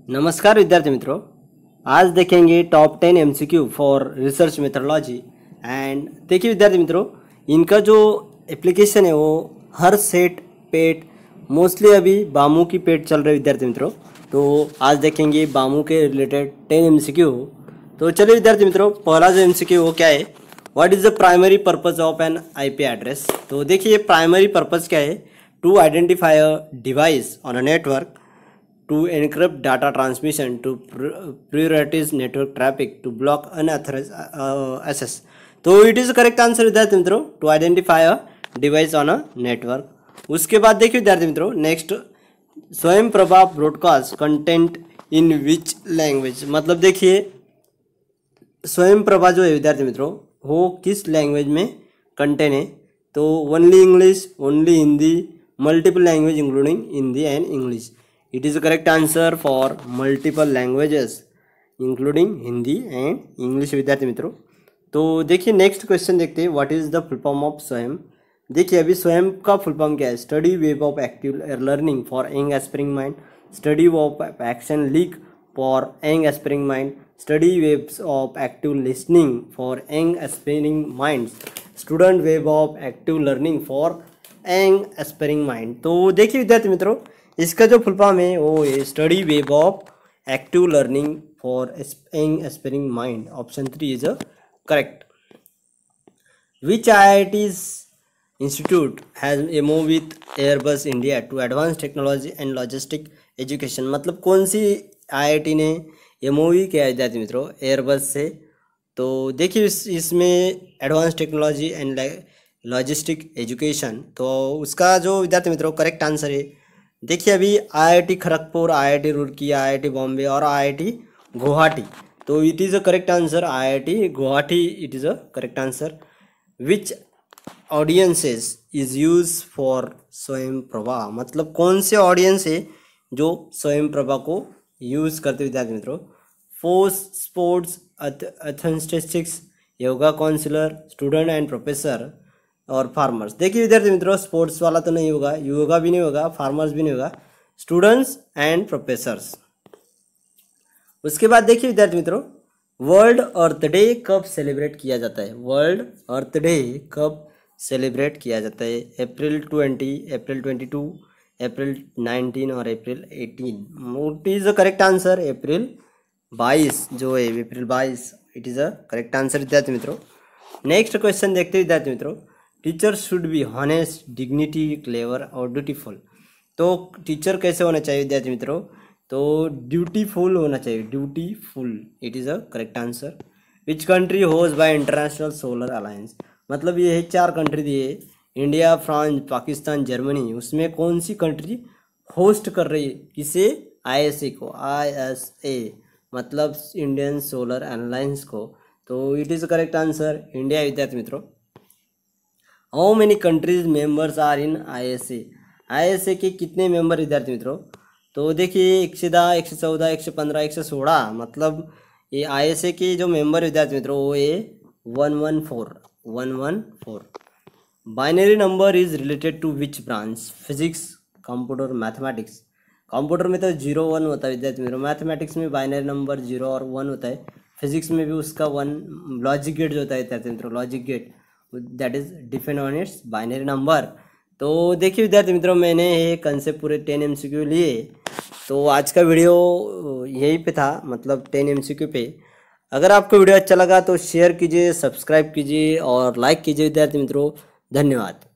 नमस्कार विद्यार्थी मित्रों, आज देखेंगे top 10 MCQ for research methodology. And देखिए विद्यार्थी मित्रों, इनका जो एप्लीकेशन है वो हर सेट पेट मोस्टली अभी बामू की पेट चल रहे विद्यार्थी मित्रों। तो आज देखेंगे बामू के रिलेटेड 10 एमसीक्यू। तो चलिए विद्यार्थी मित्रों, पहला जो एमसीक्यू वो क्या है, what is the primary purpose of an IP address. तो देखिए प्राइमरी पर्पज क्या है, to identify a device on a network, to encrypt data transmission, to prioritize network traffic, to block unauthorized access। तो it is correct answer विद्यार्थी मित्रों, to identify a device on a network. उसके बाद देखिए विद्यार्थी मित्रों, next Swayam Prabha broadcast content in which language. मतलब देखिए स्वयं प्रभा जो है विद्यार्थी मित्रों वो किस लैंग्वेज में कंटेंट है, तो only English, only Hindi, multiple language including Hindi and English. It is correct answer for multiple languages including Hindi and English विद्यार्थी मित्रों। तो देखिए नेक्स्ट क्वेश्चन देखते हैं, what is the full form of Swayam. देखिए अभी स्वयं का फुल फॉर्म क्या है, study web of active learning for young aspiring mind, study of action leak for young aspiring mind, study webs of active listening for young aspiring mind, student web of active learning for young aspiring mind. तो देखिए विद्यार्थी मित्रों, इसका जो full form है वो है study web of active learning for young aspiring mind. Option 3 is a correct. Which IIT's institute has MOU with Airbus India to advance technology and logistic education. मतलब कौन सी IIT ने MOU किया विद्यार्थी मित्रों Airbus से। तो देखिए इसमें advance technology and logistic education, तो उसका जो विद्यार्थी मित्रों करेक्ट आंसर है, देखिए अभी IIT Kharagpur, IIT Roorkee, IIT Bombay और IIT गुवाहाटी। तो it is a correct answer IIT Guwahati, it is a correct answer. Which audiences is use for Swayam Prabha. मतलब कौन से ऑडियंस है जो स्वयं प्रभा को यूज़ करते विद्यार्थी मित्रों, force sports athletics, yoga counsellor, student and professor और फार्मर्स। देखिए विद्यार्थी मित्रों, स्पोर्ट्स वाला तो नहीं होगा, योगा भी नहीं होगा, फार्मर्स भी नहीं होगा, स्टूडेंट्स एंड प्रोफेसर्स। उसके बाद देखिए विद्यार्थी मित्रों, वर्ल्ड अर्थ डे कब सेलिब्रेट किया जाता है। वर्ल्ड अर्थ डे कब सेलिब्रेट किया जाता है, अप्रैल 20, अप्रैल 22, अप्रैल 19 और April 18। It is a correct answer April 22 जो है, April 22 it is a correct answer विद्यार्थी मित्रों। नेक्स्ट क्वेश्चन देखते हैं विद्यार्थी मित्रों, teacher should be honest, dignity, clever और ड्यूटीफुल। तो टीचर कैसे होना चाहिए विद्यार्थी मित्रों, तो ड्यूटीफुल होना चाहिए, dutiful it is a correct answer. Which country host by international solar alliance. मतलब ये है 4 कंट्री दिए, इंडिया, फ्रांस, पाकिस्तान, जर्मनी। उसमें कौन सी कंट्री होस्ट कर रही है किसे, ISA को, ISA मतलब इंडियन सोलर अलायंस को। तो it is correct answer India विद्यार्थी मित्रों। How many countries members are in ISA। ISA के कितने मेंबर विद्यार्थी मित्रों, तो देखिए 110, 114, 115, 116। मतलब ये ISA के जो मेंबर विद्यार्थी मित्रों वो ये 114। Binary number is related to which branch, physics, computer, mathematics. Computer में तो 0 1 होता है विद्यार्थी मित्रों, मैथमेटिक्स में बाइनरी नंबर 0 और 1 होता है, फिजिक्स में भी उसका 1, लॉजिक गेट जो होता है विद्यार्थी मित्रों, logic gate that is depend on its binary number. तो देखिए विद्यार्थी मित्रों, मैंने ये कंसेप्ट पूरे 10 MCQ लिए। तो आज का वीडियो यहीं पे था, मतलब 10 MCQ पे। अगर आपको वीडियो अच्छा लगा तो शेयर कीजिए, सब्सक्राइब कीजिए और लाइक कीजिए विद्यार्थी मित्रों। धन्यवाद।